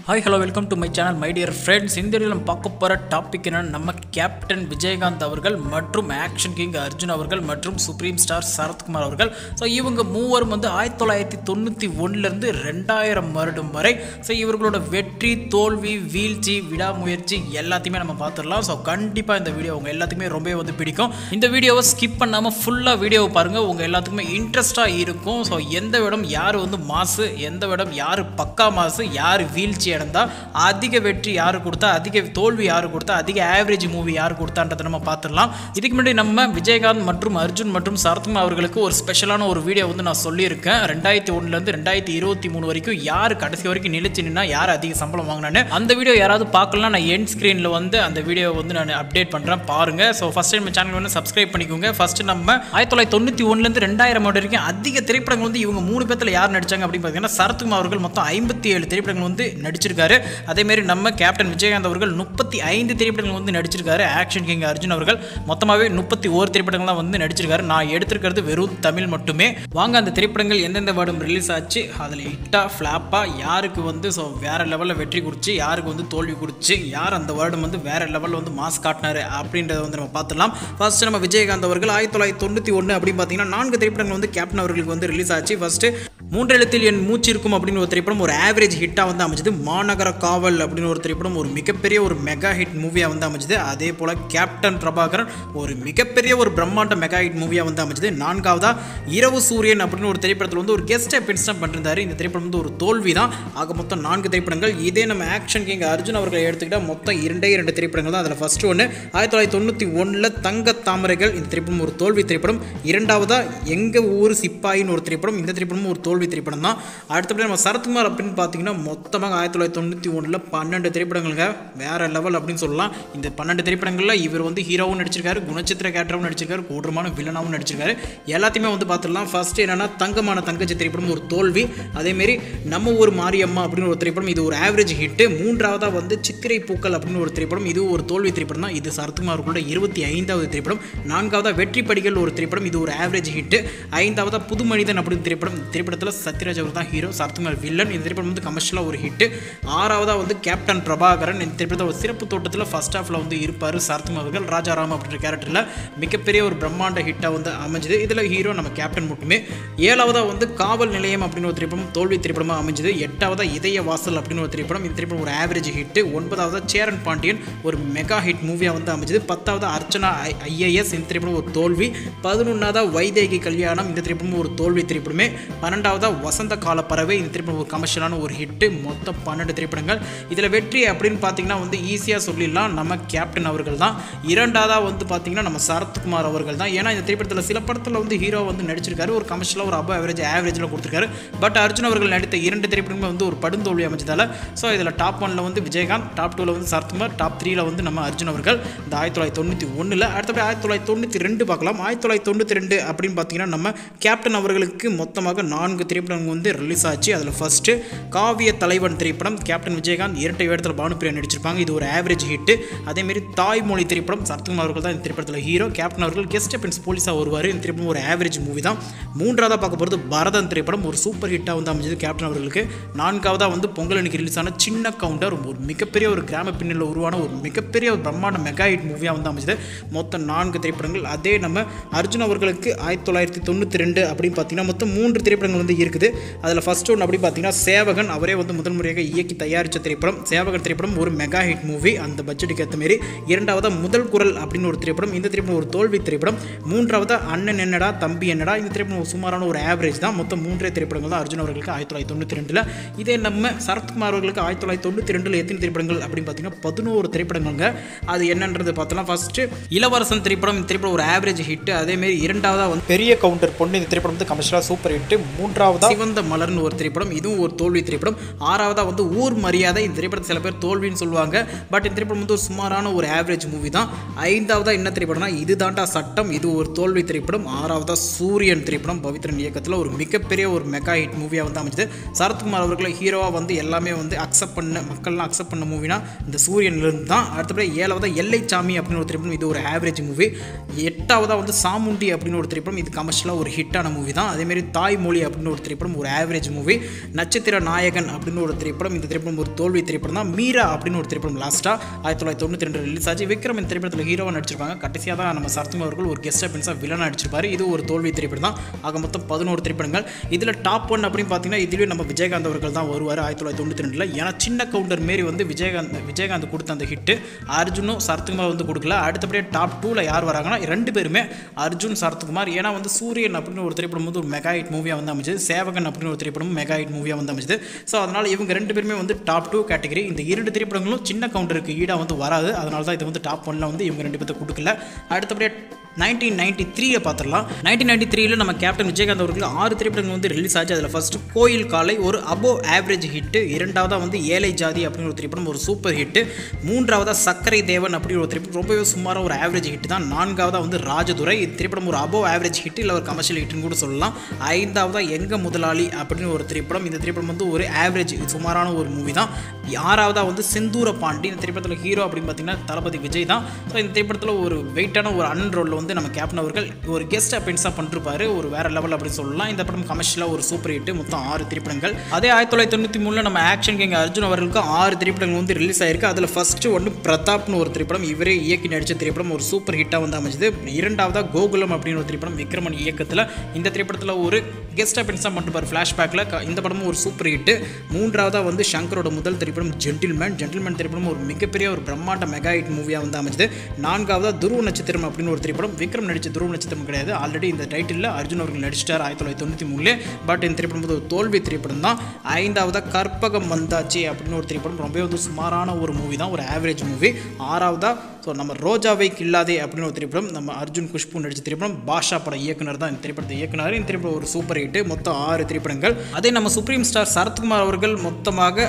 Hi, hello, welcome to my channel, my dear friends. இந்த வீடியோல நம்ம பார்க்க போற டாபிக் என்னன்னா நம்ம கேப்டன் விஜயகாந்த் அவர்கள் மற்றும் ஆக்ஷன் கிங் அர்ஜுன் அவர்கள் மற்றும் சுப்ரீம் ஸ்டார் சரத்குமார் அவர்கள். ஸோ இவங்க மூவரும் வந்து 1991 இருந்து 2000 வருடம் வரை ஸோ இவர்களோட வெற்றி தோல்வி வீழ்ச்சி விடாமுயற்சி எல்லாத்தையுமே நம்ம பார்த்துடலாம். ஸோ கண்டிப்பாக இந்த வீடியோ உங்கள் எல்லாத்துக்குமே ரொம்பவே வந்து பிடிக்கும். இந்த வீடியோவை ஸ்கிப் பண்ணாமல் ஃபுல்லாக வீடியோவை பாருங்கள், உங்கள் எல்லாத்துக்குமே இன்ட்ரெஸ்டாக இருக்கும். ஸோ எந்த விடம் யார் வந்து மாசு, எந்த விடம் யார் பக்கா மாசு, யார் வீழ்ச்சி அடைந்தா, அதிக வெற்றி யாரு கொடுத்தா, அதிக தோல்வி யாரு கொடுத்தா, அதிக ஆவரேஜ் மூவி யாரு கொடுத்தான்றதை நம்ம பார்த்துடலாம். இதுக்கு முன்னாடி நம்ம விஜயகாந்த் மற்றும் அர்ஜுன் மற்றும் சரத்குமார் அவர்களுக்கு ஒரு ஸ்பெஷலான ஒரு வீடியோ வந்து நான் சொல்லியிருக்கேன். 2001 2023 வரைக்கும் யார் கடைசி வரைக்கும் நிலைச்சு நின்னா யார் அதிக சம்பளம் வாங்கினான்னு. அந்த வீடியோ யாராவது பார்க்கலாம், நான் எண்ட் ஸ்க்ரீனில் வந்து அந்த வீடியோ வந்து நான் அப்டேட் பண்ணுறேன், பாருங்க. ஸோ ஃபர்ஸ்ட் டைம் சேனல் வந்து சப்ஸ்கிரைப் பண்ணிக்கோங்க. ஃபர்ஸ்ட் நம்ம 1991 2000 வரைக்கும் அதிக திரைப்படங்கள் வந்து இவங்க 3 பேர்த்துல யார் நடிச்சாங்க அப்படின்னு பார்த்தீங்கன்னா சரத்குமார் அவர்கள் மொத்தம் 57 திரைப்படங்கள் வந்து நடிச்சிருக்காரு. அதே மாதிரி நம்ம கேப்டன் விஜயகாந்த் அவர்கள் 35 திரைப்படங்கள் வந்து நடிச்சிருக்காரு. ஆக்ஷன் கிங் அர்ஜுன் அவர்கள் மொத்தமாகவே 31 திரைப்படங்கள் தான் வந்து நடிச்சிருக்காரு. நான் எடுத்திருக்கிறது வெறும் தமிழ் மட்டுமே. வாங்க அந்த திரைப்படங்கள் எந்தெந்த வருடம் ரிலீஸ் ஆச்சு, அதில் ஹிட்டா ஃப்ளாப்பா, யாருக்கு வந்து ஸோ வேற லெவலில் வெற்றி கொடுத்து யாருக்கு வந்து தோல்வி கொடுத்து, யார் அந்த வருடம் வந்து வேற லெவலில் வந்து மாஸ் காட்டினாரு அப்படின்றத வந்து நம்ம பார்த்துலாம். ஃபர்ஸ்ட் நம்ம விஜயகாந்த் அவர்கள் 1991 அப்படின்னு பார்த்தீங்கன்னா 4 திரைப்படங்கள் வந்து கேப்டன் அவர்களுக்கு வந்து ரிலீஸ் ஆச்சு. ஃபர்ஸ்ட் 3 எழுத்தில் என் மூச்சு இருக்கும் அப்படின்னு ஒரு திரைப்படம் ஒரு ஆவரேஜ் ஹிட்டாக வந்து அமைஞ்சது. மாநகர காவல் அப்படின்னு ஒரு திரைப்படம் ஒரு மிகப்பெரிய ஒரு மெகா ஹிட் மூவியாக வந்து அமைஞ்சது. அதே போல் கேப்டன் பிரபாகரன் ஒரு மிகப்பெரிய ஒரு பிரம்மாண்ட மெகா ஹிட் மூவியாக வந்து அமைஞ்சது. 4வதா இரவு சூரியன் அப்படின்னு ஒரு திரைப்படத்தில் வந்து ஒரு கெஸ்ட் அப்பியரன்ஸ் பண்ணியிருந்தாரு. இந்த திரைப்படம் வந்து ஒரு தோல்வி தான். ஆக மொத்தம் 4 திரைப்படங்கள். இதே நம்ம ஆக்ஷன் கிங் அர்ஜுன் அவர்களை எடுத்துக்கிட்டால் மொத்தம் 2 திரைப்படங்கள் தான். அதில் ஃபர்ஸ்ட் ஒன்று 1991 தங்க தாமரைகள், இந்த திரைப்படம் ஒரு தோல்வி திரைப்படம். 2வதா எங்க ஊர் சிப்பாயின்னு ஒரு திரைப்படம், இந்த திரைப்படமும் ஒரு தோல்வி திரைப்படம் தான். அடுத்தபடி நம்ம சரத்குமார் அப்படின்னு பார்த்தீங்கன்னா மொத்தமாக 1991 12 திரைப்படங்களுங்க, வேற லெவல் அப்படின்னு சொல்லலாம். இந்த 12 திரைப்படங்களில் இவர் வந்து ஹீரோவும் நடிச்சிருக்காரு, குணச்சித்திர கேரக்டரும் நடிச்சிருக்காரு, கொடூரமான வில்லனாவும் நடிச்சிருக்காரு. எல்லாத்தையுமே வந்து பார்த்துடலாம். ஃபர்ஸ்ட் என்னன்னா தங்கமான தங்கச்சி திரைப்படம் ஒரு தோல்வி. அதேமாரி நம்ம ஊர் மாரியம்மா அப்படின்னு ஒரு திரைப்படம், இது ஒரு ஆவரேஜ் ஹிட். 3வதா வந்து சித்திரை பூக்கள் அப்படின்னு ஒரு திரைப்படம், இது ஒரு தோல்வி திரைப்படம் தான். இது சரத்குமாருக்குள்ள 25வது திரைப்படம். 4வதா வெற்றி படிகள் ஒரு திரைப்படம், இது ஒரு ஆவரேஜ் ஹிட். 5வதா புது மனிதன் அப்படின்னு திரைப்படம், திரைப்படத்தில் சத்யராஜ் அவர் தான் ஹீரோ, சரத்குமார் வில்லன். இந்த திரைப்படம் வந்து கமர்ஷியலாக ஒரு ஹிட். 6வதா வந்து கேப்டன் பிரபாகரன், இந்த திரைப்படத்தை ஒரு சிறப்பு தோட்டத்தில் ஃபர்ஸ்ட் ஹாஃபில் வந்து இருப்பார் சரத்குமார் அவர்கள். ராஜாராம் அப்படின்ற கேரக்டரில் மிகப்பெரிய ஒரு பிரம்மாண்ட ஹிட்டாக வந்து அமைஞ்சது. இதில் ஹீரோ நம்ம கேப்டன் மட்டுமே. 7வதா வந்து காவல் நிலையம் அப்படின்னு ஒரு திரைப்படம் தோல்வி திரைப்படமாக அமைஞ்சது. 8வதா இதய வாசல் அப்படின்னு ஒரு திரைப்படம், இந்த திரைப்படம் ஒரு ஆவரேஜ் ஹிட். 9வதா சேரன் பாண்டியன் ஒரு மெகா ஹிட் மூவியாக வந்து அமைஞ்சது. 10வதா அர்ச்சனா ஐஏஎஸ், இந்த திரைப்படம் ஒரு தோல்வி. 11வதா வைதேகி கல்யாணம், இந்த திரைப்படம் ஒரு தோல்வி திரைப்படமே. 12வதா வசந்த கால பறவை, இந்த திரைப்படம் ஒரு கமர்ஷியலான ஒரு ஹிட். மொத்தம் 12 திரைப்படங்கள். இதில் வெற்றி அப்படின்னு பார்த்தீங்கன்னா வந்து ஈஸியாக சொல்லிடலாம் நம்ம கேப்டன் அவர்கள் தான். 2வதா வந்து பார்த்தீங்கன்னா நம்ம சரத்குமார் அவர்கள் தான். ஏன்னா இந்த திரைப்படத்தில் சில படத்தில் வந்து ஹீரோ வந்து நடிச்சிருக்காரு, ஒரு கமர்ஷியலாக ஒரு அபவ் ஆவரேஜில் கொடுத்துருக்காரு. பட் அர்ஜுன் அவர்கள் நடித்த 2 திரைப்படங்களும் வந்து ஒரு படுந்தோல்வி அமைச்சதால் ஸோ இதில் டாப் 1 வந்து விஜயகாந்த், டாப் 2 வந்து சரத்குமார், டாப் 3 வந்து நம்ம அர்ஜுன் அவர்கள் இந்த 1991. அடுத்தபடி 1992 பார்க்கலாம். 1992 அப்படின்னு பார்த்தீங்கன்னா நம்ம கேப்டன் அவர்களுக்கு மொத்தமாக 4 திரைப்படங்கள் வந்து ரிலீஸ் ஆச்சு. அதில் ஃபர்ஸ்ட் காவிய தலைவன் திரைப்படம், கேப்டன் விஜயகாந்த் இரட்டை வேடத்தில் பானுப்பிரியா நடிச்சிருப்பாங்க, இது ஒரு ஆவரேஜ் ஹிட். அதேமாரி தாய்மொழி திரைப்படம், சரத்குமார் அவர்கள் தான் இந்த திரைப்படத்தில் ஹீரோ, கேப்டன் அவர்கள் கெஸ்ட் அப்பியரன்ஸ் போலீஸாக வருவார். இந்த திரைப்படம் ஒரு ஆவரேஜ் மூவி தான். 3வதா பார்க்க போகிறது பரதன் திரைப்படம், ஒரு சூப்பர் ஹிட்டாக வந்து அமைஞ்சது கேப்டன் அவர்களுக்கு. 4வதா வந்து பொங்கல் அன்னைக்கு ரிலீஸ் ஆன சின்ன கவுண்டர், ஒரு மிகப்பெரிய ஒரு கிராம பின்னணியில் உருவான ஒரு மிகப்பெரிய ஒரு பிரம்மாண்ட மெகா ஹிட் மூவியாக வந்து அமைஞ்சது. மொத்தம் 4 திரைப்படங்கள். அதே நம்ம அர்ஜுன் அவர்களுக்கு 1992 அப்படின்னு பார்த்தீங்கன்னா மொத்தம் 3 திரைப்படங்கள் வந்து இருக்குது. அதில் ஃபர்ஸ்ட் ஒன்று அப்படி பார்த்தீங்கன்னா சேவகன், அவரே வந்து முதல் முறையாக இயக்கி தயாரித்த திரைப்படம். சேவகன் திரைப்படம் ஒரு மெகா ஹிட் மூவி, அந்த பட்ஜெட்டுக்கு ஏற்ற மாரி. 2வதா முதல் குரல் அப்படின்னு ஒரு திரைப்படம், இந்த திரைப்படம் ஒரு தோல்வி திரைப்படம். 3வதா அண்ணன் என்னடா தம்பி என்னடா, இந்த திரைப்படம் ஒரு சுமாரான ஒரு ஆவரேஜ் தான். மொத்தம் 3 திரைப்படங்கள் தான் அர்ஜுன் அவர்களுக்கு 1992. இதே நம்ம சரத்குமார் அவர்களுக்கு 1992 எத்தனை திரைப்படங்கள் அப்படின்னு பார்த்தீங்கன்னா 11 திரைப்படங்கள்ங்க. அது என்னன்றது பார்த்தலாம். ஃபர்ஸ்ட் இளவரசன் திரைப்படம், இந்த திரைப்படம் ஒரு ஆவரேஜ் ஹிட். அதேமாரி 2வதா வந்து பெரிய கவுண்டர் பொண்ணு, இந்த திரைப்படம் வந்து கமர்ஷியலாக சூப்பர் ஹிட். 3வதா சிவந்த மலர்னு ஒரு திரைப்படம், இதுவும் ஒரு தோல்வி திரைப்படம். 6வதா வந்து ஊர் மரியாதை, இந்த திரைப்படத்தை சில பேர் தோல்வின்னு சொல்லுவாங்க, பட் இந்த திரைப்படம் வந்து ஒரு சுமாரான ஒரு ஆவரேஜ் மூவி தான். 5வதா என்ன திரைப்படம்னா இது தாண்டா சட்டம், இது ஒரு தோல்வி திரைப்படம். 6வதா சூரியன் திரைப்படம், பவித்ரன் இயக்கத்தில் ஒரு மிகப்பெரிய ஒரு மெகா ஹிட் மூவியாக வந்து அமைச்சது. சரத்குமார் அவர்களை ஹீரோவாக வந்து எல்லாமே வந்து அக்செப்ட் பண்ண மக்கள்லாம் அக்செப்ட் பண்ண மூவினா இந்த சூரியன்லேருந்து தான். அடுத்தபடி 7வதா எல்லைச்சாமி அப்படின்னு ஒரு திரைப்படம், இது ஒரு ஆவரேஜ் மூவி. 8வதா வந்து சாமுண்டி அப்படின்னு ஒரு திரைப்படம், இது கமர்ஷியலாக ஒரு ஹிட்டான மூவி தான். அதேமாரி தாய்மொழி அப்படின்னு அப்படின்னு ஒரு திரைப்படம் ஒரு ஆவரேஜ் மூவி. நட்சத்திர நாயகன் அப்படின்னு ஒரு திரைப்படம், இந்த திரைப்படம் ஒரு தோல்வி திரைப்படம் தான். மீரா அப்படின்னு ஒரு திரைப்படம் லாஸ்ட்டாக 1992 ரிலீஸ் ஆச்சு. விக்ரம் இந்த திரைப்படத்தில் ஹீரோவாக நடிச்சிருப்பாங்க. கடைசியாக தான் நம்ம சரத்குமார் அவர்கள் ஒரு கெஸ்ட் அப்பியரன்ஸாக வில்லனாக நடிச்சிருப்பாரு. இது ஒரு தோல்வி திரைப்படம் தான். ஆக மொத்தம் 11 திரைப்படங்கள். இதில் டாப் 1 அப்படின்னு பார்த்தீங்கன்னா இதுலேயே நம்ம விஜயகாந்த் அவர்கள் தான் வருவார் 1992. ஏன்னா சின்ன கவுண்டர் மாரி வந்து விஜயகாந்த் கொடுத்த அந்த ஹிட்டு அர்ஜுனும் சரத்குமார் வந்து கொடுக்கல. அடுத்தபடியே டாப் 2ல் யார் வராங்கன்னா 2 பேருமே அர்ஜுன் சரத்குமார். ஏன்னா வந்து சூரியன் அப்படின்னு ஒரு திரைப்படம் வந்து ஒரு மெகா ஹிட் மூவியாக வந்து அமைச்சது. சேவகன் அப்படின்னு ஒரு திரைப்படம் மெகா ஹிட் மூவியாக வந்து அமைச்சது. ஸோ அதனால் இவங்க 2 பேருமே வந்து டாப் 2 கேட்டகரி. இந்த 2 திரைப்படங்களும் சின்ன கவுண்டருக்கு ஈடாக வந்து வராது. அதனால தான் இது வந்து டாப் 1ல் வந்து இவங்க 2 பேர்த்த கொடுக்கல. அடுத்தபடியே 1993 பார்த்துடலாம். 1993 நம்ம கேப்டன் விஜயகாந்த் அவர்கள் 6 திரைப்படங்கள் வந்து ரிலீஸ் ஆச்சு. அதில் ஃபர்ஸ்ட் கோயில் காலை ஒரு அபோவ் ஆவரேஜ் ஹிட்டு. இரண்டாவதாக வந்து ஏழை ஜாதி அப்படின்னு ஒரு திரைப்படம் ஒரு சூப்பர் ஹிட்டு. மூன்றாவதாக சக்கரை தேவன் அப்படின்னு ஒரு திரைப்படம் ரொம்பவே சுமாராக ஒரு ஆவரேஜ் ஹிட் தான். நான்காவதாக வந்து ராஜதுரை, இது திரைப்படம் ஒரு அபோவ் ஆவரேஜ் ஹிட் இல்லை ஒரு கமர்ஷியல் ஹிட்னு கூட சொல்லலாம். ஐந்தாவதாக எங்க முதலாளி அப்படின்னு ஒரு திரைப்படம், இந்த திரைப்படம் வந்து ஒரு ஆவரேஜ் சுமாரான ஒரு மூவி தான். ஆறாவதாக வந்து செந்தூர பாண்டி, இந்த திரைப்படத்தில் ஹீரோ அப்படின்னு பார்த்தீங்கன்னா தளபதி விஜய் தான். ஸோ இந்த திரைப்படத்தில் ஒரு வெயிட்டான ஒரு அண்ணன் ரோலில் வந்து நம்ம கேப்டன் அவர்கள் ஒரு கெஸ்ட் அப்பியரன்ஸாக பண்ணிருப்பாரு. ஒரு வேற லெவல் அப்படின்னு சொல்லலாம். இந்த படம் கமர்ஷியலாக ஒரு சூப்பர் ஹிட். மொத்தம் 6 திரைப்படங்கள். அதே 1993 நம்ம ஆக்ஷன் கிங் அர்ஜுன் அவர்களுக்கு 6 திரைப்படங்கள் வந்து ரிலீஸ் ஆயிருக்கு. அதில் ஃபர்ஸ்ட் ஒன்று பிரதாப்னு ஒரு திரைப்படம், இவரே இயக்கி நடித்த திரைப்படம் ஒரு சூப்பர் ஹிட்டாக வந்து அமைச்சது. இரண்டாவதாக கோகுலம் அப்படின்னு ஒரு திரைப்படம் விக்ரமன் இயக்கத்தில், இந்த திரைப்படத்தில் ஒரு கெஸ்ட் அப்பியரன்ஸாக பண்ணிருப்பார் ஃப்ளாஷ்பேக்கில். இந்த படமும் ஒரு சூப்பர் ஹிட். மூன்றாவதாக வந்து சங்கரோட முதல் திரைப்படம் ஜென்டில்மேன் திரைப்படம் ஒரு மிகப்பெரிய ஒரு பிரம்மாண்ட மெகா ஹிட் மூவியாக வந்து அமைச்சது. நான்காவதாக துருவ நட்சத்திரம் அப்படின்னு ஒரு திரைப்படம், விக்ரம் நடித்த துருவ நட்சத்திரம் கிடையாது. ஆல்ரெடி இந்த டைட்டில் அர்ஜுன் அவர்கள் நடிச்சிட்டார் 1993. பட் இந்த திரைப்படம் வந்து ஒரு தோல்வி திரைப்படம் தான். ஐந்தாவதாக கற்பகம் வந்தாச்சு அப்படின்னு ஒரு திரைப்படம் ரொம்பவே வந்து சுமாரான ஒரு மூவி தான், ஒரு ஆவரேஜ் மூவி. ஆறாவதாக ஸோ நம்ம ரோஜாவை கில்லாதே அப்படின்னு ஒரு திரைப்படம், நம்ம அர்ஜுன் குஷ்பு நடித்த திரைப்படம். பாஷா பட இயக்குனர் தான் இந்த திரைப்படத்தை இயக்குனர். இந்த திரைப்படம் ஒரு சூப்பர் ஹிட். மொத்தம் 6 திரைப்படங்கள். அதே நம்ம சுப்ரீம் ஸ்டார் சரத்குமார் அவர்கள் மொத்தமாக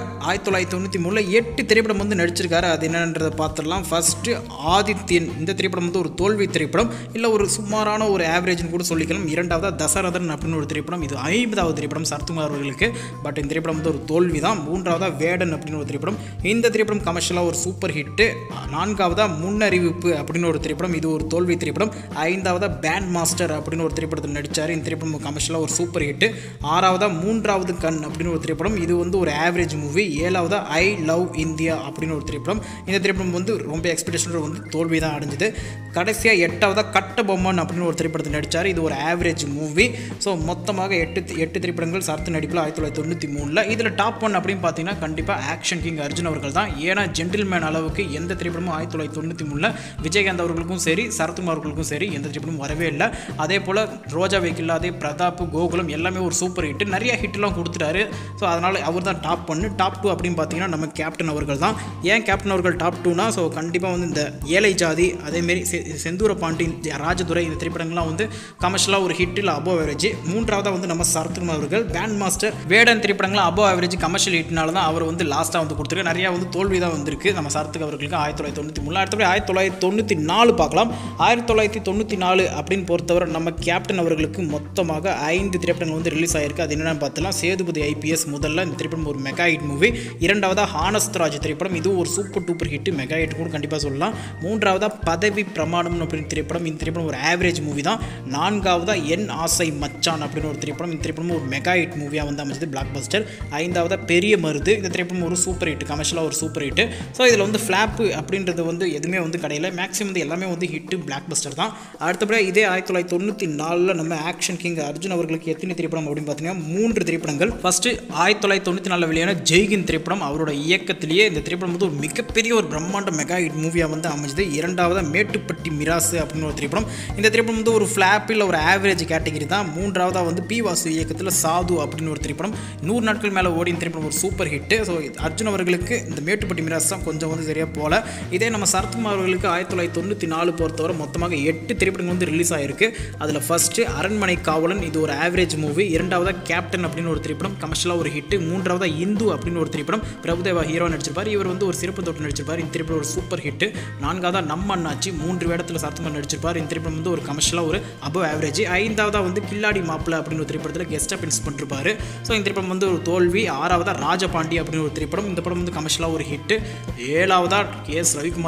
1993 8 திரைப்படம் வந்து நடிச்சிருக்காரு. அது என்னன்றதை பார்த்துடலாம். ஃபர்ஸ்ட் ஆதித்யன், இந்த திரைப்படம் வந்து ஒரு தோல்வி திரைப்படம் இல்லை ஒரு சுமாரான ஒரு ஆவரேஜ்னு கூட சொல்லிக்கலாம். இரண்டாவதாக தசரதன் அப்படின்னு ஒரு திரைப்படம், இது 50வது திரைப்படம் சரத்குமார் அவர்களுக்கு. பட் இந்த திரைப்படம் வந்து ஒரு தோல்வி தான். மூன்றாவதாக வேடன் அப்படின்னு ஒரு திரைப்படம், இந்த திரைப்படம் கமர்ஷியலாக ஒரு சூப்பர் ஹிட். நான்காவதாக முன்னறிவிப்பு அப்படின்னு ஒரு திரைப்படம், இது ஒரு தோல்வி திரைப்படம். ஐந்தாவதாக பேண்ட் மாஸ்டர் அப்படின்னு ஒரு திரைப்படத்தில் நடித்தார். இந்த திரைப்படம் கமர்ஷியலாக ஒரு சூப்பர் ஹிட். ஆறாவதாக மூன்றாவது கண் அப்படின்னு ஒரு திரைப்படம், இது வந்து ஒரு ஆவரேஜ் மூவி. ஏழாவதாக ஐ லவ் இந்தியா அப்படின்னு ஒரு திரைப்படம், இந்த திரைப்படம் வந்து ரொம்ப எக்ஸ்பெக்டேஷனோட வந்து தோல்வி தான் அடைஞ்சது. கடைசியாக எட்டாவதாக கட்டபொம்மன் அப்படின்னு ஒரு திரைப்படத்தில் நடித்தார். இது ஒரு ஆவரேஜ் மூவி. ஸோ மொத்தமாக 8 திரைப்படங்கள் சரத்து நடிப்பில் 1993. இதில் டாப் 1 அப்படின்னு பார்த்தீங்கன்னா கண்டிப்பாக ஆக்ஷன் கிங் அர்ஜுன் அவர்கள் தான். ஏன்னா ஜென்டில்மேன் அளவுக்கு எந்த திரைப்படமும் 1993 விஜயகாந்த் அவர்களுக்கும் சரி சரத்குமார் அவர்களுக்கும் சரி எந்த திரைப்படமும் வரவே இல்லை. அதே போல் ரோஜாவை கில்லாதே, பிரதாப், கோகுலம் எல்லாமே ஒரு சூப்பர் ஹிட், நிறைய ஹிட்லாம் கொடுத்துட்டாரு. ஸோ அதனால் அவர் தான் டாப் 1. டாப் 2 அப்படின்னு பார்த்தீங்கன்னா நம்ம கேப்டன் அவர்கள் தான். ஏன் கேப்டன் அவர்கள் டாப் 2னா ஸோ கண்டிப்பாக வந்து இந்த ஏழை ஜாதி, அதேமாரி செந்தூர பாண்டி, ராஜதுரை, இந்த திரைப்படங்கள்லாம் வந்து கமர்ஷியலாக ஒரு ஹிட் இல்லை அபோவ் ஆவரேஜ். மூன்றாவதாக வந்து நம்ம சரத்குமார் அவர்கள் பேண்ட் மாஸ்டர், வேடன் திரைப்படங்கள்லாம் அபோவ் ஆவரேஜ் கமர்ஷியல் ஹிட்னால தான் அவர் வந்து லாஸ்ட்டாக வந்து கொடுத்துருக்கு. நிறையா வந்து தோல்வி தான் வந்திருக்கு நம்ம சரத்துக்கு அவர்களுக்கு 1993. அடுத்தபடி 1994 பார்க்கலாம். 1994 அப்படின்னு பொறுத்தவரை நம்ம கேப்டன் அவர்களுக்கு மொத்தமாக 5 திரைப்படங்கள் வந்து ரிலீஸ் ஆயிருக்கு. அது என்னென்னு பார்த்தலாம். சேதுபதி ஐபிஎஸ் முதல்ல, இந்த திரைப்படம் ஒரு மெகா ஹிட் மூவி. இரண்டாவதாக ஹானஸ்தராஜ் திரைப்படம், இது ஒரு super duper hit, mega hit கூட கண்டிப்பாக சொல்லலாம். மூன்றாவதாக பதவி பிரமாணம் அப்படின்னு திரைப்படம், இந்த திரைப்படம் ஒரு ஆவரேஜ் மூவி தான். நான்காவதாக என் ஆசை மச்சான் அப்படின்னு ஒரு திரைப்படம், இந்த திரைப்படம் ஒரு மெகா ஹிட் மூவியாக வந்து அமைச்சது, பிளாக் பஸ்டர். ஐந்தாவதாக பெரிய மருது, இந்த திரைப்படம் ஒரு சூப்பர் ஹிட், கமர்ஷியலாக ஒரு சூப்பர் ஹிட். ஸோ இதில் வந்து ஃப்ளாப்பு அப்படின்றது வந்து எதுவுமே வந்து கடையில் மேக்ஸிமம் வந்து எல்லாமே வந்து ஹிட்டு, பிளாக் பஸ்டர் தான். அடுத்தபடியாக இதே 1994 நம்ம ஆக்ஷன் கிங் அர்ஜுன் அவர்களுக்கு எத்தனை திரைப்படம் அப்படின்னு பார்த்தீங்கன்னா 3 திரைப்படங்கள். ஃபர்ஸ்ட் 1994 வெளியான ஜெய்கின் திரைப்படம், அவரோட இயக்கத்திலேயே இந்த திரைப்படம் வந்து ஒரு மிகப்பெரிய ஒரு பிரம்மாண்ட மெகா ஹிட் மூவியாக வந்து அமைஞ்சது. இரண்டாவது மேட்டுப்பட்டி மிராசு அப்படின்னு ஒரு திரைப்படம், இந்த திரைப்படம் வந்து ஒரு ஃபிளாப் இல்லை ஒரு ஆவரேஜ் கேட்டகரி தான். மூன்றாவதாக வந்து பி வாசு இயக்கத்தில் சாது அப்படின்னு ஒரு திரைப்படம், 100 நாட்கள் மேலே ஓடி இந்த திரைப்படம் ஒரு சூப்பர் ஹிட். ஸோ அர்ஜுன் அவர்களுக்கு இந்த மேட்டுப்பட்டி மிராசு தான் கொஞ்சம் வந்து சரியாக போல. இதே நம்ம சரத்குமார் அவர்களுக்கு 1994 பொறுத்தவரை மொத்தமாக 8 திரைப்படங்கள் வந்து ரிலீஸ் ஆகிருக்கு. அதில் ஃபர்ஸ்ட்டு அரண்மனை காவலன், இது ஒரு ஆவரேஜ் மூவி. இரண்டாவதாக கேப்டன் அப்படின்னு ஒரு திரைப்படம், கமர்ஷியலாக ஒரு ஹிட். மூன்றாவதாக இந்து அப்படின்னு ஒரு திரைப்படம், பிரபுதேவா ஹீரோ நடிச்சிருப்பார், இவர் வந்து ஒரு சிறப்பு தொட்டு நடிச்சிருப்பார், இந்த திரைப்படம் ஒரு சூப்பர் ஹிட். நான்காவதாக நம்ம அண்ணாச்சி, 3 வேடத்தில் சரத்குமார் நடிச்சிருப்பார், இந்த திரைப்படம் வந்து ஒரு கமர்ஷியலாக ஒரு அபவ் ஆவரேஜ். ஐந்தாவதாக வந்து கில்லாடி மாப்பிள்ளை அப்படின்னு ஒரு திரைப்படத்தில் கெஸ்ட் அப்பியரன்ஸ் பண்ணிருப்பார், ஸோ இந்த திரைப்படம் வந்து ஒரு தோல்வி. ஆறாவதாக ராஜபாண்டி அப்படின்னு ஒரு திரைப்படம், இந்த படம் வந்து கமர்ஷியலாக ஒரு ஹிட். ஏழாவதாக எஸ் ரவிக்குமார் இயக்கத்தில்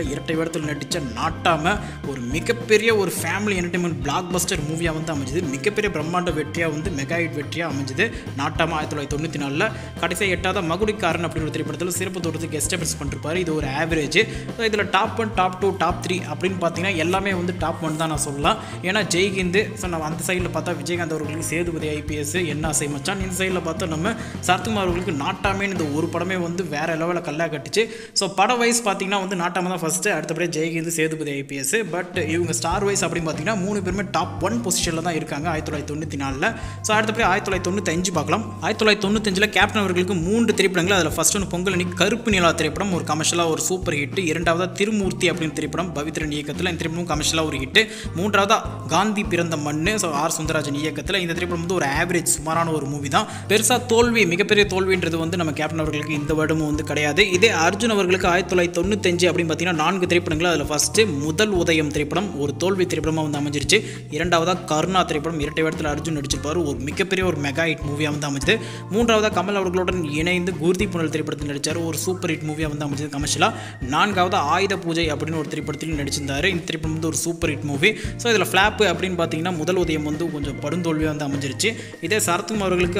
இரட்டை வேடத்தில் நடித்த நாட்டாம ஒரு மிகப்பெரிய ஒரு ஃபேமிலி என்டர்டைன்மெண்ட் பிளாக் பஸ்டர் மூவியாக வந்து அமைஞ்சது. மிகப்பெரிய பிரம்மாண்ட வெற்றியாக வந்து மெகா ஹிட் வெற்றியாக அமைஞ்சது நாட்டாம. 1994 கடைசியாக 8வது மகுடிக்காரன் அப்படின்ற திரைப்படத்தில் சிறப்பு தோட்டத்துக்கு கெஸ்ட் அப்பியரன்ஸ் பண்ணிருப்பாரு. இது ஒரு ஆவரேஜ். இதில் டாப் 1 டாப் 2 டாப் 3 அப்படின்னு பார்த்தீங்கன்னா எல்லாமே வந்து டாப் 1 தான் நான் சொல்லலாம். ஏன்னா ஜெய்ஹிந்த், ஸோ நம்ம அந்த சைடில் பார்த்தா விஜயகாந்த் அவர்களுக்கு சேதுபதி ஐபிஎஸ் என்ன ஆசை மச்சான், இந்த சைடில் பார்த்தா நம்ம சரத்குமார் அவர்களுக்கு நாட்டாமே இந்த ஒரு படமே வந்து வேற லெவலில் கல்லா கட்டுச்சு. ஸோ பட வைஸ் பார்த்தீங்கன்னா வந்து நாட்டாம தான் first, அடுத்தபடியே Jai Hind, Sethupathi IPS. But இவங்க ஸ்டார் வைஸ் அப்படின்னு பார்த்தீங்கன்னா 3 பேருமே டாப் 1 பொசிஷனில் தான் இருக்காங்க 1994. ஸோ அடுத்தபடி 1995 பார்க்கலாம். 1995 கேப்டன் அவர்களுக்கு 3 திரைப்படங்கள். அதில் ஃபர்ஸ்ட் ஒன்று பொங்கல் அன்னைக்கு கருப்பு நிலா திரைப்படம் ஒரு கமர்ஷியலாக ஒரு சூப்பர் ஹிட். இரண்டாவதா திருமூர்த்தி அப்படின்னு திரைப்படம் பவித்ரன் இயக்கத்தில், இந்த திரைப்படம் கமர்ஷியலாக ஒரு ஹிட். மூன்றாவதா காந்தி பிறந்த மண்ணு, ஸோ ஆர் சுந்தரராஜன் இயக்கத்தில், இந்த திரைப்படம் வந்து ஒரு ஆவரேஜ் சுமாரான ஒரு மூவி தான். பெருசாக தோல்வி, மிகப்பெரிய தோல்வின்றது வந்து நம்ம கேப்டன் அவர்களுக்கு இந்த வருடமும் வந்து கிடையாது. இதே அர்ஜுன் அவர்களுக்கு 1995 அப்படின்னு பார்த்தீங்கன்னா 4 திரைப்படங்கள். அதில் ஃபர்ஸ்ட் முதல் உதயம் திரைப்படம் ஒரு தோல்வி திரைப்படமாக வந்து அமைஞ்சிருச்சு. இரண்டாவதா கருணா திரைப்படம் இரட்டை வேடத்தில் அர்ஜுன் நடிச்சிருப்பாரு, ஒரு மிகப்பெரிய ஒரு மெகா ஹிட் மூவியாக வந்து அமைஞ்சது. மூன்றாவதா கமல் அவர்களுடன் இணைந்து குருதி புனல் திரைப்படத்தில் நடித்தார், ஒரு சூப்பர் ஹிட் மூவியாக வந்து அமைஞ்சது கமர்ஷியலா. நான்காவதா ஆயுத பூஜை அப்படின்னு ஒரு திரைப்படத்தில் நடிச்சிருந்தாரு, இந்த திரைப்படம் வந்து ஒரு சூப்பர் ஹிட் மூவி. ஸோ இதில் ஃபிளாப் அப்படின்னு பார்த்தீங்கன்னா முதல் உதயம் வந்து கொஞ்சம் படுந்தோல்வியாக வந்து அமைஞ்சிருச்சு. இதே சரத்குமார் அவர்களுக்கு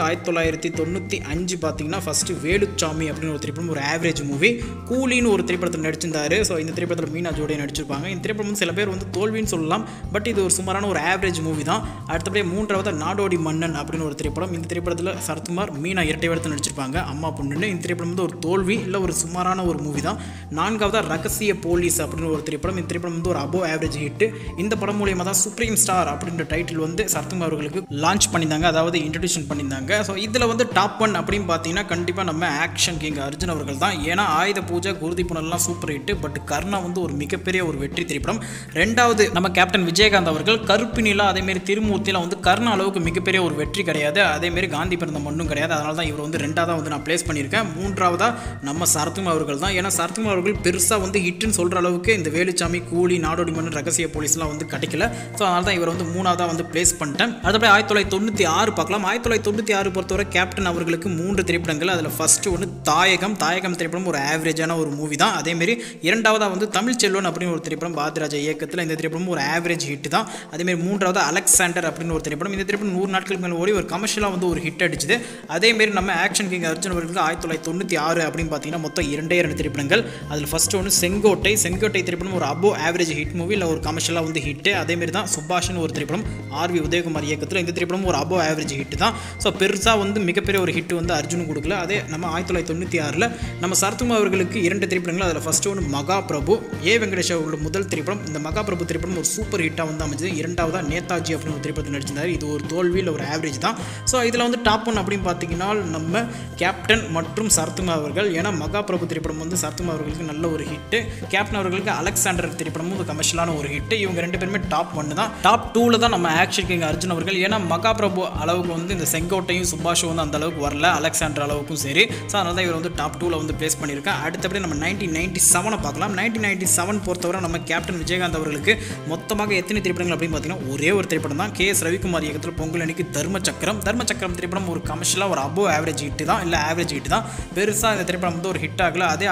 1995 பார்த்தீங்கன்னா ஃபர்ஸ்ட் வேலுச்சாமி அப்படின்னு ஒரு திரைப்படம் ஒரு ஆவரேஜ் மூவி. கூலின்னு ஒரு திரைப்படத்தில் நடிச்சிருந்தாரு, ஸோ இந்த திரைப்படத்தில் மீனா ஜோடியை நடிச்சிருப்பாங்க. இந்த திரைப்படம் வந்து சில பேர் வந்து தோல்வின்னு சொல்லலாம், பட் இது ஒரு சுமாரான ஒரு ஆவரேஜ் மூவி தான். அடுத்தபடியே மூன்றாவது நாடோடி மன்னன் அப்படின்னு ஒரு திரைப்படம். இந்த திரைப்படத்தில் சரத்குமார் மீனா இரட்டை வேடத்தில் நடிச்சிருப்பாங்க, அம்மா பொண்ணுன்னு. இந்த திரைப்படம் வந்து ஒரு தோல்வி இல்லை ஒரு சுமாரான ஒரு மூவி தான். நான்காவதா ரகசிய போலீஸ் அப்படின்னு ஒரு திரைப்படம். இந்த திரைப்படம் வந்து ஒரு அபோவ் ஆவரேஜ் ஹிட். இந்த படம் மூலியமாக தான் சுப்ரீம் ஸ்டார் அப்படின்ற டைட்டில் வந்து சரத்குமார் அவர்களுக்கு லான்ச் பண்ணியிருந்தாங்க, அதாவது இன்ட்ரடியூஷன் பண்ணியிருந்தாங்க. ஸோ இதில் வந்து டாப் 1 அப்படின்னு பார்த்தீங்கன்னா கண்டிப்பாக நம்ம ஆக்ஷன் கிங் அர்ஜுன் அவர்கள் தான். ஏன்னா ஆயுத பூஜை, குருதி புனல்லாம் சூப்பர் ஹிட், பட் கர்ணா வந்து ஒரு மிகப்பெரிய ஒரு வெற்றி திரைப்படம். ரெண்டாவது நம்ம கேப்டன் விஜயகாந்த் அவர்கள் கருப்பு நிலா, அதேமாரி திருமூர்த்தியில் வந்து கர்ணா அளவுக்கு மிகப்பெரிய ஒரு வெற்றி கிடையாது, அதேமாரி காந்தி பிறந்த மண்ணும் கிடையாது. அதனால தான் இவர் வந்து ரெண்டாவதாக வந்து நான் பிளேஸ் பண்ணியிருக்கேன். மூன்றாவதாக நம்ம சரத்குமார் அவர்கள் தான். ஏன்னா சரத்குமார் அவர்கள் பெருசாக வந்து ஹிட்னு சொல்கிற அளவுக்கு இந்த வேலுச்சாமி, கூலி, நாடோடி மன்னன், ரகசிய போலீஸ்லாம் வந்து கிடைக்கல. ஸோ அதனால தான் இவர் வந்து மூணாவதாக வந்து பிளேஸ் பண்ணிட்டேன். அதுபடி 1996 பார்க்கலாம். 1996 பொறுத்தவரை கேப்டன் அவர்களுக்கு 3 திரைப்படங்கள். அதில் ஃபர்ஸ்ட் ஒன்று தாயகம் திரைப்படம் ஒரு ஆவரேஜான ஒரு மூவி தான். அதேமாரி இரண்டாவதாக வந்து தமிழ் செல்வன் அப்படின்னு ஒரு திரைப்படம் பாரதிராஜா இயக்கத்தில், இந்த திரைப்படம் ஒரு ஆவரேஜ் ஹிட் தான். அதேமாரி மூன்றாவது அலெக்சாண்டர் அப்படின்னு ஒரு திரைப்படம். இந்த திரைப்படம் 100 நாட்களுக்கு மேலே ஓடி ஒரு கமர்ஷியலாக வந்து ஒரு ஹிட் அடிச்சுது. அதேமாரி நம்ம ஆக்ஷன் கிங் அர்ஜுன் அவர்களுக்கு 1996 அப்படின்னு பார்த்தீங்கன்னா மொத்தம் 2 திரைப்படங்கள். அதில் ஃபர்ஸ்ட் ஒன்று செங்கோட்டை திரைப்படம் ஒரு அபோவ் ஆவரேஜ் ஹிட் மூவி, இல்லை ஒரு கமர்ஷியலாக வந்து ஹிட். அதேமாரி தான் சுபாஷ்னு ஒரு திரைப்படம் ஆர்வி உதயகுமார் இயக்கத்தில், இந்த திரைப்படம் ஒரு அபோவ் ஆவரேஜ் ஹிட் தான். ஸோ பெருசாக வந்து மிகப்பெரிய ஒரு ஹிட் வந்து அர்ஜுனுக்கு கொடுக்கல. அதே நம்ம 1996 நம்ம சரத்குமார் அவர்களுக்கு 2 திரைப்படங்கள். அதில் ஃபர்ஸ்ட் ஒன்று மகா பிரபு, வெங்கடேஷ் அவர்களோட முதல் திரைப்படம். இந்த மகா பிரபு திரைப்படம் ஒரு சூப்பர் ஹிட்டாக வந்து அமைஞ்சது. இரண்டாவதாக நேதாஜி அப்படின்னு ஒரு திரைப்படத்தில் நடிச்சிருந்தார், இது ஒரு தோல்வியில் ஒரு ஆவரேஜ் தான். ஸோ இதில் வந்து டாப் 1 அப்படின்னு பார்த்தீங்கன்னா நம்ம கேப்டன் மற்றும் சரத்குமார் அவர்கள். ஏன்னா மகா பிரபு திரைப்படம் வந்து சரத்குமார் அவர்களுக்கு நல்ல ஒரு ஹிட், கேப்டன் அவர்களுக்கு அலெக்சாண்டர் திரைப்படமும் ஒரு கமர்ஷியலான ஒரு ஹிட். இவங்க 2 பேருமே டாப் 1 தான். டாப் 2ல தான் நம்ம ஆக்ஷன் கிங் அர்ஜுன் அவர்கள். ஏன்னா மகா பிரபு அளவுக்கு வந்து இந்த செங்கோட்டையும் சுபாஷும் வந்து அந்த அளவுக்கு வரல, அலெக்சாண்டர் அளவுக்கும் சரி. ஸோ அதனால தான் இவர் வந்து டாப் 2ல வந்து பிளேஸ் பண்ணியிருக்கேன். அடுத்தபடி நம்ம 1997 பார்க்கலாம். 1997 பொறுத்தவரை நம்ம கேப்டன் விஜயகாந்த் அவர்களுக்கு மொத்தமாக எத்தனை திரைப்படங்கள் அப்படின்னு பார்த்தீங்கன்னா ஒரே ஒரு திரைப்படம் தான். KS ரவிக்குமார் இயக்கத்தில் பொங்கல் அன்னைக்கு தர்மச்சக்கரம் திரைப்படம் ஒரு கமர்ஷியலாக ஒரு அபோவ் ஆவரேஜ் ஹிட் தான், இல்லை ஆவரேஜ் ஹிட் தான். பெருசாக இந்த திரைப்படம் வந்து ஒரு ஹிட் ஆகல. அதே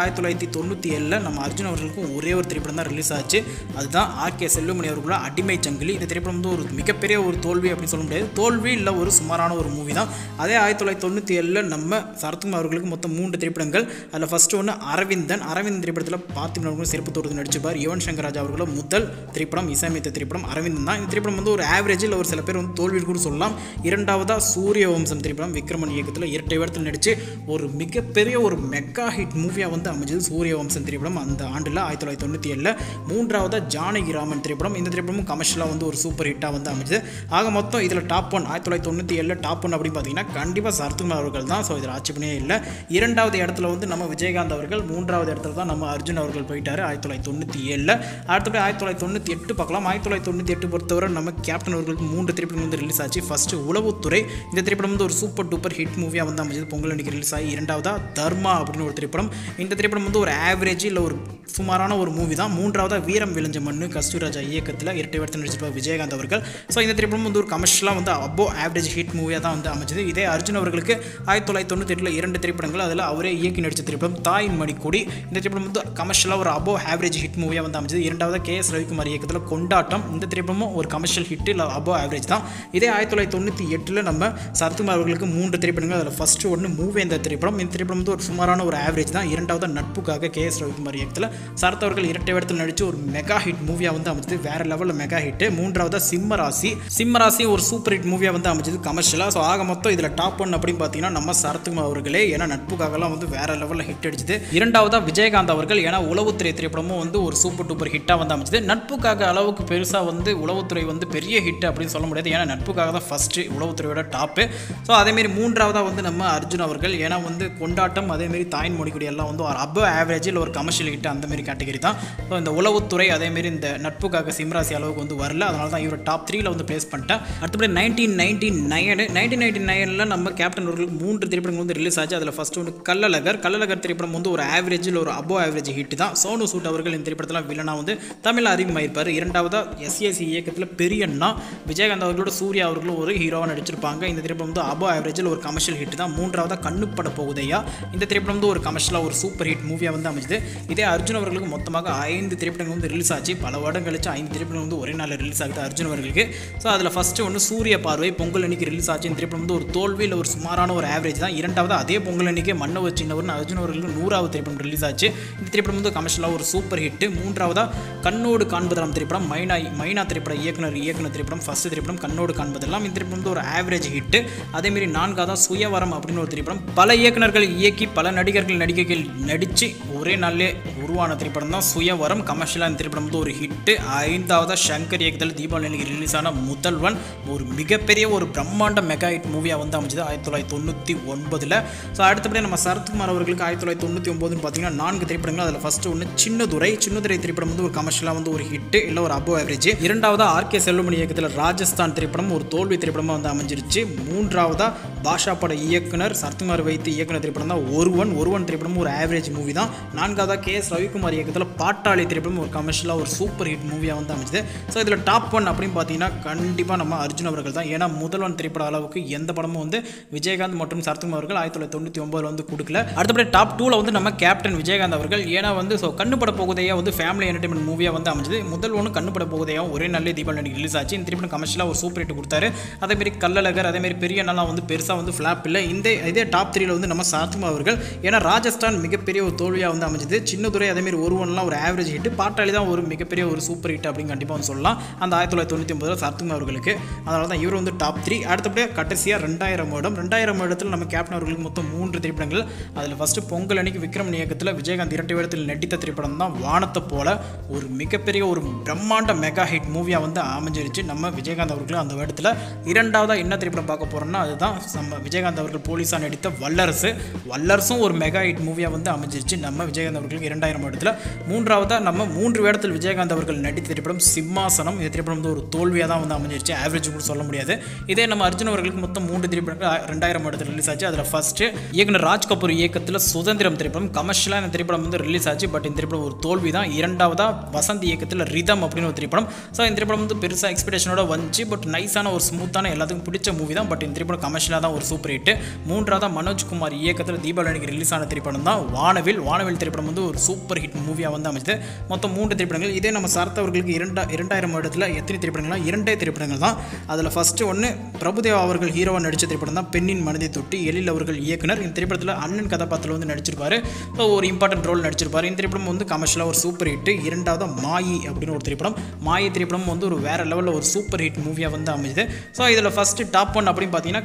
1997 நம்ம அர்ஜுன் அவர்களுக்கும் ஒரே ஒரு திரைப்படம் தான் ரிலீஸ் ஆச்சு, அதுதான் RK செல்வமணி அவர்களோட அடிமை சங்கிலி. இந்த திரைப்படம் வந்து ஒரு மிகப்பெரிய ஒரு தோல்வி அப்படின்னு சொல்ல முடியாது, தோல்வி இல்லை ஒரு சுமாரான ஒரு மூவி தான். அதே 1997 நம்ம சரத்குமார் அவர்களுக்கு மொத்தம் 3 திரைப்படங்கள். அதில் ஃபர்ஸ்ட் ஒன்று அரவிந்தன் திரைப்படத்தில் பார்த்திபன் அவர்களும் சிறப்பு தோட்டத்தில் நடிச்சிருப்பார். யுவன் சங்கர் ராஜா அவர்களோட முதல் திரைப்படம், இசையமைத்த திரைப்படம் அரவிந்தன் தான். இந்த திரைப்படம் வந்து ஒரு ஆவரேஜ் இல்லை ஒரு சில பேர் வந்து தோல்வி கூட சொல்லலாம். இரண்டாவதாக சூரிய வம்சம் திரைப்படம் விக்ரமன் இயக்கத்தில் இரட்டை வேடத்தில் நடித்து ஒரு மிகப்பெரிய ஒரு மெகா ஹிட் மூவியாக வந்து அமைஞ்சது சூரிய வம்சம் திரைப்படம் அந்த ஆண்டில் 1997. மூன்றாவதாக ஜானகிராமன் திரைப்படம், இந்த திரைப்படமும் கமர்ஷியலாக வந்து ஒரு சூப்பர் ஹிட்டாக வந்து அமைஞ்சது. ஆக மொத்தம் இதில் டாப் 1 1997 டாப் 1 அப்படின்னு பார்த்தீங்கன்னா கண்டிப்பாக சரத்குமார் அவர்கள் தான். ஸோ இதில் ஆட்சேபனையே இல்லை. இரண்டாவது இடத்துல வந்து நம்ம விஜயகாந்த் அவர்கள், மூன்றாவது இடத்துல தான் நம்ம அர்ஜுன் அவர்கள் போயிட்டார் 1997. அடுத்தபடி 1998 பார்க்கலாம். 1998 பொறுத்தவரை நம்ம கேப்டன் அவர்களுக்கு 3 திரைப்படங்கள் திரைப்படம் வந்து ரிலீஸ் ஆச்சு. ஃபர்ஸ்ட் உளவுத்துறை, இந்த திரைப்படம் வந்து ஒரு சூப்பர் டூப்பர் ஹிட் மூவியாக வந்து அமைஞ்சது, பொங்கல் அன்னைக்கு ரிலீஸ் ஆகி. இரண்டாவதா தர்மா அப்படின்னு ஒரு திரைப்படம், இந்த திரைப்படம் வந்து ஒரு ஆவரேஜ் இல்லை ஒரு சுமாரான ஒரு மூவி தான். மூன்றாவதா வீரம் விளைஞ்ச மண்ணு, கஸ்தூராஜா இயக்கத்தில் இரட்டை வேடத்தில் நடிச்சிருப்பார் விஜயகாந்த் அவர்கள். ஸோ இந்த திரைப்படம் வந்து ஒரு கமர்ஷியலாக வந்து அபோ ஆவரேஜ் ஹிட் மூவியாக தான் வந்து அமைச்சது. இதே அர்ஜுன் அவர்களுக்கு 1998 2 திரைப்படங்கள், அதில் அவரே இயக்கி நடித்த திரைப்படம் தாயின் மணிக்கொடி. இந்த திரைப்படம் வந்து கமர்ஷியலாக ஒரு அபோ ஆவரேஜ் ஹிட் மூவியாக வந்து அமைச்சது. இரண்டாவது KS ரவிக்குமார் இயக்கத்தில் கொண்டாட்டம், இந்த திரைப்படமும் ஒரு கமர்ஷியல் ஹிட் இல்லை அபோ ஆவரேஜ் தான். இதே 1998 நம்ம சரத்குமார் அவர்களுக்கு 3 திரைப்படங்கள், அதில் ஃபர்ஸ்ட் ஒன்று மூவேந்தர் திரைப்படம், இந்த திரைப்படம் வந்து ஒரு சுமாரான ஒரு ஆவரேஜ் தான். இரண்டாவது நட்புக்காக KS ரவிக்குமார் இயக்கத்தில் சரத் அவர்கள் இரட்டை வேடத்தில் நடித்து ஒரு மெகா ஹிட் மூவியாக வந்து அமைச்சது, வேற லெவலில் மெகா ஹிட். மூன்றாவது சிம்மராசி ஒரு சூப்பர் ஹிட் மூவியாக வந்து அமைச்சது கமர்ஷியலாக. ஸோ ஆக மொத்தம் இதில் டாப் 1 அப்படின்னு பார்த்தீங்கன்னா நம்ம சரத்குமார் அவர்களே, ஏன்னா நட்புக்காகலாம் வந்து வேற லெவலில் ஹிட் அடிச்சது. இரண்டாவதா விஜயகாந்த் அவர்கள், ஏன்னா உளவுத்துறை திரைப்படமும் வந்து ஒரு சூப்பர் டூப்பர் ஹிட்டாக வந்து அமைச்சது. நட்புக்காக அளவுக்கு பெருசாக வந்து உளவுத்துறை வந்து பெரிய ஹிட் அப்படின்னு சொல்ல முடியாது, ஏன்னா நட்புக்காக தான் ஃபர்ஸ்ட் உளவுத்துறையோட டாப்பு. ஸோ அதேமாரி மூன்றாவதாக வந்து நம்ம அர்ஜுன் அவர்கள், ஏன்னா வந்து கொண்டாட்டம் அதேமாரி தாயின் மொழிக்குடி எல்லாம் வந்து ஒரு அபோ ஆவரேஜில் ஒரு கமர்ஷியல் ஹிட் அந்த மாதிரி கேட்டகரி தான். ஸோ இந்த உளவுத்துறை அதேமாரி இந்த நட்புக்காக சிம்மராசி அளவுக்கு வந்து வரல, அதனால தான் இவர் டாப் 3ல வந்து பிளேஸ் பண்ணிட்டேன். அடுத்தபடி 1999 நம்ம கேப்டன் அவர்களுக்கு 3 திரைப்படங்கள் வந்து ரிலீஸ் ஆச்சு. அதில் ஃபர்ஸ்ட் ஒன்று கள்ளழகர் திரைப்படம் வந்து ஒரு ஆவரேஜில் ஒரு அபோ ஆவரேஜ் ஹிட் தான். சோனு சூட் அவர்கள் இந்த திரைப்படத்தில் வில்லனா வந்து தமிழில் அறிமுகமாயிருப்பார். இரண்டாவதா SAC இயக்கத்தில் பெரியண்ணா, விஜயகாந்த் அவர்களோட சூர்யா அவர்களும் ஒரு ஹீரோவாக நடிச்சிருப்பாங்க. இந்த திரைப்படம் வந்து அபோ ஆவரேஜில் ஒரு கமர்ஷியல் ஹிட் தான். மூன்றாவதா கண்ணுப்பட போகுதையா, இந்த திரைப்படம் வந்து ஒரு கமர்ஷியலாக ஒரு சூப்பர் ஹிட் மூவியாக வந்து அமைச்சது. இதே அர்ஜுன் அவர்களுக்கு மொத்தமாக 5 திரைப்படங்கள் வந்து ரிலீஸ் ஆச்சு. பல வருடம் கழிச்சு 5 திரைப்படங்கள் வந்து ஒரே நாளில் ரிலீஸ் ஆகுது அர்ஜுன் அவர்களுக்கு. ஸோ அதில் ஃபர்ஸ்ட் ஒன்று சூரிய பார்வை, பொங்கல் அன்னைக்கு ரிலீஸ் ஆச்சு. இந்த திரைப்படம் வந்து ஒரு தோல்வியில் ஒரு சுமாரான ஒரு ஆவரேஜ் தான். இரண்டாவது அதே பொங்கல் அன்னைக்கு மன்னவர் சின்னவர்னு அர்ஜுன் அவர்களுக்கு 100வது திரைப்படம் ரிலீஸ் ஆச்சு. இந்த திரைப்படம் வந்து கமர்ஷியலாக ஒரு சூப்பர் ஹிட். மூன்றாவதா கண்ணோடு காண்பதெல்லாம் திரைப்படம், மைனா திரைப்பட இயக்குனர் திரைப்படம், ஃபர்ஸ்ட் திரைப்படம் கண்ணோடு காண்பதெல்லாம், இந்த திரைப்படம் வந்து ஒரு ஆவரேஜ் ஹிட். அதேமாரி நான்காவதா சுயவரம் அப்படின்னு ஒரு திரைப்படம், பல இயக்குனர்கள் இயக்கி பல நடிகைகள் நடித்து ஒரே நாளிலே உருவான திரைப்படம் தான் சுயவரம், கமர்ஷியலாக இந்த திரைப்படம் வந்து ஒரு ஹிட். ஐந்தாவதா சங்கர் இயக்கத்தில் தீபாவளி அன்னைக்கு ரிலீஸ் ஆன முதல்வன், ஒரு மிகப்பெரிய ஒரு பிரம்மாண்ட மெகா ஹிட் மூவியாக வந்து அமைச்சது 1999. ஸோ அடுத்தபடி நம்ம சரத்குமார் அவர்களுக்கு 1999 பார்த்தீங்கன்னா 4 திரைப்படங்கள், அதில் ஃபர்ஸ்ட் ஒன்று சின்னதுரை திரைப்படம் வந்து ஒரு கமர்ஷியலாக வந்து ஒரு ஹிட் இல்லை ஒரு அபோ ஆவரேஜ். இரண்டாவதா RK செல்வமணி இயக்கத்தில் ராஜஸ்தான் திரைப்படம் ஒரு தோல்வி திரைப்படமாக வந்து அமைஞ்சிருச்சு. மூன்றாவதா பாஷா பட இயக்குனர் சரத்குமார் வைத்து இயக்குனர் திரைப்படம் தான் ஒருவன் திரைப்படம் ஒரு ஆவரேஜ் மூவி தான். நான்காவதா KS ரவிக்குமார் இயக்கத்தில் பாட்டாளி திரைப்படம் ஒரு கமர்ஷியலாக ஒரு சூப்பர் ஹிட் மூவியாக வந்து அமைச்சது. ஸோ இதில் டாப் 1 அப்படின்னு பார்த்தீங்கன்னா கண்டிப்பாக நம்ம அர்ஜுன் அவர்கள் தான், ஏன்னா முதல்வன் திரைப்பட அளவுக்கு எந்த படமும் வந்து விஜயகாந்த் மற்றும் சரத்குமார் அவர்கள் 1999 வந்து கொடுக்கல. அடுத்தபடி டாப் 2ல வந்து நம்ம கேப்டன் விஜயகாந்த் அவர்கள், ஏன்னா வந்து ஸோ கண்ணுப்பட போகுதையா வந்து ஃபேமிலி என்டர்டைன்மெண்ட் மூவியாக வந்து அமைச்சது. முதல் ஒன்று கண்ணுப்பட போகுதையா ஒரே நல்ல தீபாவளி அன்னைக்கு ரிலீஸ் ஆச்சு. இந்த திரைப்படம் கமர்ஷியலாக ஒரு சூப்பர் ஹிட் கொடுத்தாரு. அதேமாரி கள்ளழகர் அதேமாரி பெரிய நாளாக வந்து பெருசாக வந்து ஃபிளாப் இல்லை. இதே டாப் 3ல வந்து நம்ம சரத்குமார் அவர்கள், ஏன்னா ராஜஸ்தான் மிகப்பெரிய ஒரு தோல்வியாக வந்து அமைச்சது. சின்னதுரை அதேமாரி ஒருவன்லாம் ஒரு ஆவரேஜ் ஹிட், பாட்டாளி தான் ஒரு மிகப்பெரிய ஒரு சூப்பர் ஹிட் அப்படின்னு கண்டிப்பாக வந்து சொல்லலாம் அந்த 1999 சரத்குமார் அவர்களுக்கு. அதனால தான் இவர் வந்து டாப் 3. அடுத்தபடியாக கடைசியாக 2000 வருடத்தில் நம்ம கேப்டன் அவர்களுக்கு மொத்தம் 3 திரைப்படங்கள். அதில் ஃபர்ஸ்ட் பொங்கல் அன்னைக்கு விக்ரமன் இயக்கத்தில் விஜயகாந்த் இரட்டை வேடத்தில் நடித்த திரைப்படம் தான் வானத்தை போல, ஒரு மிகப்பெரிய ஒரு பிரம்மாண்ட மெகா ஹிட் மூவியாக வந்து அமைஞ்சிருச்சு நம்ம விஜயகாந்த் அவர்களும் அந்த வேடத்தில். இரண்டாவதாக என்ன திரைப்படம் பார்க்க போகிறோம்னா அதுதான் நம்ம விஜயகாந்த் அவர்கள் போலீஸாக நடித்த வல்லரசும் ஒரு மெகா ஹிட் மூவியாக வந்து அமைஞ்சிருச்சு நம்ம விஜயகாந்த் அவர்களுக்கு 2000 வருடத்தில். மூன்றாவதாக நம்ம 3 வேடத்தில் விஜயகாந்த் அவர்கள் நடித்த திரைப்படம் சிம்மாசனம், இந்த திரைப்படம் வந்து ஒரு தோல்வியாக தான் வந்து அமைஞ்சிருச்சு, ஆவரேஜ் கூட சொல்ல முடியாது. இதே நம்ம அர்ஜுன் அவர்களுக்கு மொத்தம் 3 திரைப்படங்கள் 2000 வருடத்தில் ரிலீஸ் ஆச்சு. அதில் ஃபர்ஸ்ட் இயக்குனர் ராஜ் கபூர் இயக்கத்தில் சுதந்திரம் திரைப்படம், கமர்ஷியலாக இந்த திரைப்படம் வந்து ரிலீஸ் ஆச்சு, பட் இந்த திரைப்படம் ஒரு தோல்வி தான். இரண்டாவதா வசந்த் இயக்கத்தில் ரிதம் அப்படின்னு ஒரு திரைப்படம். ஸோ இந்த திரைப்படம் வந்து பெருசாக எக்ஸ்பெக்டேஷனோட வந்துச்சு, பட் நைஸான ஒரு ஸ்மூத்தான எல்லாத்துக்கும் பிடிச்ச மூவி தான், பட் இந்த திரைப்படம் கமர்ஷியலாக தான் ஒரு சூப்பர் ஹிட். மூன்றாவதா மனோஜ்குமார் இயக்கத்தில் தீபாவளி அன்னைக்கு ரிலீஸ் ஆன திரைப்படம் தான் வானவில் திரைப்படம் வந்து ஒரு சூப்பர் ஹிட் மூவியாக வந்து அமைச்சது. மொத்தம் 3 திரைப்படங்கள். இதே நம்ம சரத் அவர்களுக்கு 2000 வருடத்தில் எத்தனை திரைப்படங்கள்? 2 திரைப்படங்கள் தான். அதில் ஃபர்ஸ்ட் ஒன்று பிரபுதேவா அவர்கள் ஹீரோவாக நடித்த திரைப்படம் தான் பெண்ணின் மனதை தொட்டி, எழில் அவர்கள் இயக்குனர். இந்த திரைப்படத்தில் அண்ணன் கதாபாத்திரத்தில் வந்து நடிச்சிருப்பாரு, ஒரு இம்பார்ட்டன்ட் ரோல் நடிச்சிருப்பாரு. இந்த திரைப்படம் வந்து கமர்ஷியலாக ஒரு சூப்பர் ஹிட். இரண்டாவது மாயி அப்படின்னு ஒரு திரைப்படம், மாயி திரைப்படம் வந்து ஒரு வேற லெவலில் ஒரு சூப்பர் ஹிட் மூவியாக வந்து அமைஞ்சது. ஸோ இதில் ஃபர்ஸ்ட் டாப் 1 அப்படின்னு பார்த்தீங்கன்னா கண்டிப்பாக நம்ம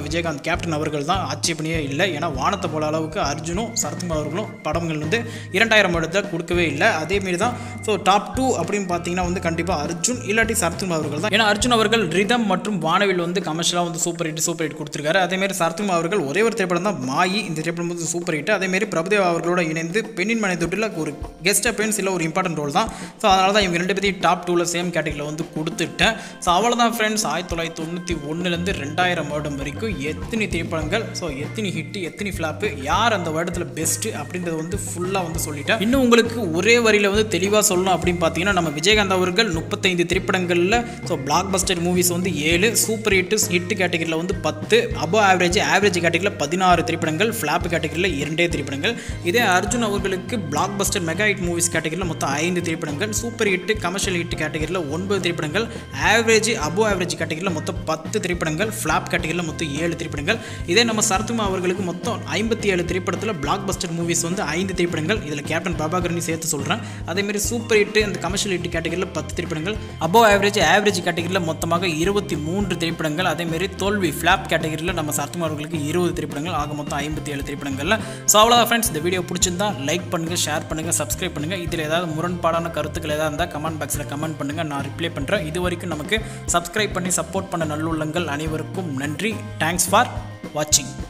நம்ம விஜயகாந்த் கேப்டன் அவர்கள் தான், ஆட்சேபனையே இல்லை. ஏன்னா வானத்தை போல அளவுக்கு அர்ஜுனும் சரத்குமார் அவர்களும் படங்கள் வந்து 2000 இடத்தை கொடுக்கவே இல்லை. அதேமாரி தான் ஸோ டாப் 2 அப்படின்னு பார்த்தீங்கன்னா வந்து கண்டிப்பாக அர்ஜுன் இல்லாட்டி சரத்குமார் அவர்கள் தான். ஏன்னா அர்ஜுன் அவர்கள் ரிதம் மற்றும் வானவில் வந்து கமர்ஷியலாக வந்து சூப்பர் ஹிட் கொடுத்துருக்காரு. அதேமாரி சரத்குமார் அவர்கள் ஒரே ஒரு திரைப்படம் தான் மாயி, இந்த திரைப்படம் வந்து சூப்பர் ஹிட். அதேமாரி பிரபுதேவா அவர்களோட இணைந்து பெண்ணின் மனை தொட்டில் ஒரு கெஸ்ட் அப்பீரன்ஸ் இல்லை ஒரு இம்பார்ட்டன்ட் ரோல் தான். ஸோ அதனால தான் இவங்க 2 பேரையும் டாப் 2ல் சேம் கேட்டகரியில் வந்து கொடுத்துட்டேன். ஸோ அவ்வளோதான் ஃப்ரெண்ட்ஸ். 1991லேருந்து 2000 வருடம் வரைக்கும் எத்தனை திரைப்படங்கள், ஸோ எத்தனை ஹிட்டு எத்தனை ஃப்ளாப்பு, யார் அந்த வருடத்தில் பெஸ்ட்டு அப்படின்றது வந்து ஃபுல்லாக வந்து சொல்லிட்டேன். இன்னும் உங்களுக்கு ஒரே வரியில் வந்து தெளிவாக சொல்லணும் அப்படின்னு பார்த்தீங்கன்னா, நம்ம விஜயகாந்த் அவர்கள் 35 திரைப்படங்களில் ஸோ பிளாக் பஸ்டர் மூவிஸ் வந்து 7, சூப்பர் ஹிட் கேட்டகரியில் வந்து 10, அபோவ் ஆவரேஜ் கேட்டகரியில் 16 திரைப்படங்கள், ஃப்ளாப் கேட்டகரியில் 2 திரைப்படங்கள். இதே அர்ஜுன் அவர்களுக்கு blockbuster mega hit movies கேட்டகரியில் மொத்தம் 5 திரைப்படங்கள், சூப்பர் ஹிட் கமர்ஷியல் ஹிட் கேட்டகரியில் 9 திரைப்படங்கள், அபோவ் ஆவரேஜ் கேட்டகரியில் மொத்தம் 10 திரைப்படங்கள், ஃப்ளாப் கேட்டகரியில் மொத்தம் 7 திரைப்படங்கள். இதே நம்ம சரத்குமார் அவர்களுக்கு மொத்தம் 57 திரைப்படத்தில் பிளாக் பஸ்டர் மூவிஸ் வந்து 5 திரைப்படங்கள், இதில் கேப்டன் பிரபாகரனை சேர்த்து சொல்கிறேன். அதேமாதிரி சூப்பர் ஹிட் அந்த கமர்ஷியல் ஹிட் கேட்டகரியில் 10 திரைப்படங்கள், அபோவ் ஆவரேஜ் கேட்டகரியில் மொத்தமாக 23 திரைப்படங்கள், அதேமாரி தோல்வி ஃப்ளாப் கேட்டகரியில் நம்ம சரத்குமார் அவர்களுக்கு 20 திரைப்படங்கள், ஆக மொத்தம் 57 திரைப்படங்கள். ஸோ அவ்வளோதான் ஃப்ரெண்ட்ஸ். இந்த வீடியோ பிடிச்சிருந்தா லைக் பண்ணுங்கள், ஷேர் பண்ணுங்கள், சப்ஸ்கிரைப் பண்ணுங்கள். இதில் ஏதாவது முரண்பாடான கருத்துக்கள் ஏதாவது இருந்தால் கமெண்ட் பாக்ஸில் கமெண்ட் பண்ணுங்கள், நான் ரிப்ளை பண்ணுறேன். இது வரைக்கும் நமக்கு சப்ஸ்கிரைப் பண்ணி சப்போர்ட் பண்ண நல்லுள்ளங்கள் அனைவருக்கும் நன்றி. தேங்க்ஸ் ஃபார் வாட்சிங்.